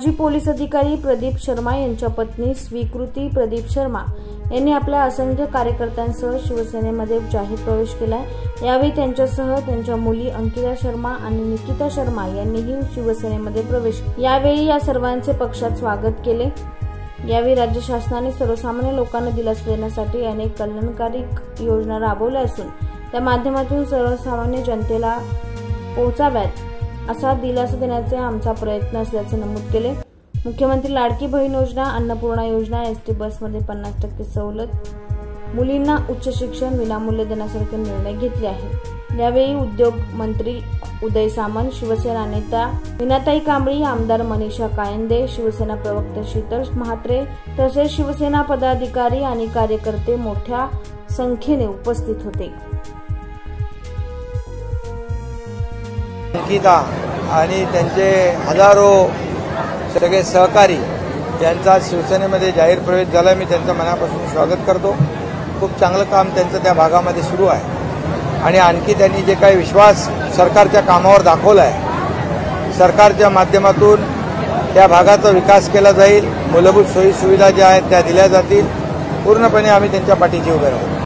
माजी पोलीस अधिकारी प्रदीप शर्मा यांच्या पत्नी स्वीकृती प्रदीप शर्मा यांनी आपल्या असंख्य कार्यकर्त्यांसह शिवसेनेमध्ये जाहीर प्रवेश केलाय। यावेळी त्यांच्यासह त्यांच्या मुली अंकिता शर्मा आणि निकिता शर्मा यांनीही शिवसेनेमध्ये प्रवेश केला। यावेळी या सर्वांचे पक्षात स्वागत केले। यावेळी राज्य शासनाने सर्वसामान्य लोकांना दिलासा देण्यासाठी अनेक कल्याणकारी योजना राबवल्या असून त्या माध्यमातून सर्वसामान्य जनतेला पोहोचाव्यात असा दिलासा देण्याचा आमचा प्रयत्न असल्याचे नमूद केले। मुख्यमंत्री लाडकी बहीण योजना, अन्नपूर्णा योजना, एसटी बसमध्ये 50% सवलत, मुलींना उच्च शिक्षण विनामूल्य देण्यासारखे निर्णय घेतले आहेत। यावेळी उद्योग मंत्री उदय सामंत, शिवसेना नेता मीनाताई कांबळी, आमदार मनीषा कायंदे, शिवसेना प्रवक्ते शीतल म्हात्रे तसेच शिवसेना पदाधिकारी आणि कार्यकर्ते मोठ्या संख्येने उपस्थित होते। अंकिता आणि त्यांचे हजारो सगळे सहकारी यांचा शिवसेनेमध्ये जाहीर प्रवेश झाला। मी त्यांचं मनापासून स्वागत करतो। खूप चांगलं काम त्यांचं त्या भागामध्ये सुरू आहे आणि आणखी त्यांनी जे काही विश्वास सरकारच्या कामावर दाखवला आहे, सरकारच्या माध्यमातून त्या भागाचा विकास केला जाईल, मूलभूत सोयी सुविधा ज्या आहेत त्या दिल्या जातील। पूर्णपणे आम्ही त्यांच्या पाठीशी उभे राहू।